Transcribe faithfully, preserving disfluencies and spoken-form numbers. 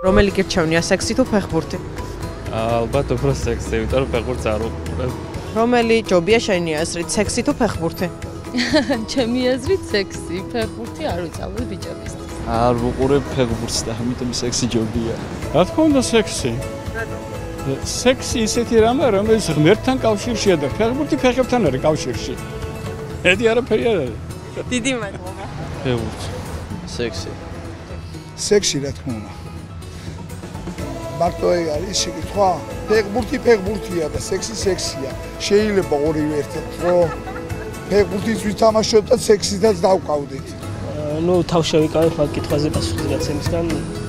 რომელი გირჩევნია, სექსი თუ ფეხბურთი? ალბათ უფრო სექსი, იმიტომ რომ ფეხბურთს არ უყურებ. რომელი ჯობია შენი აზრით, სექსი თუ ფეხბურთი? ჩემი აზრით სექსი, ფეხბურთი არ ვიცავ ბიჭებისთვის. არ ვუყურებ ფეხბურთს და ამიტომ სექსი ჯობია. რა თქმა უნდა სექსი. სექსი ისეთი რამე, რომელიც ღმერთთან კავშირშია და ფეხბურთი ფეხებთან არის კავშირში. ედი არაფერი არ არის. დიდი მადლობა. ფეხბურთი. სექსი. სექსი რა თქმა უნდა. მარტო ეგ არის შეკითხვა. ფეხბურთი ფეხბურთია და სექსი სექსია. შეიძლება ორივე ერთად, ხო? ფეხბურთის ვითამაშოთ და სექსითაც დავყავდით. ну, თავშევიკავებ მაგ კითხვაზე პასუხს გაცემისგან.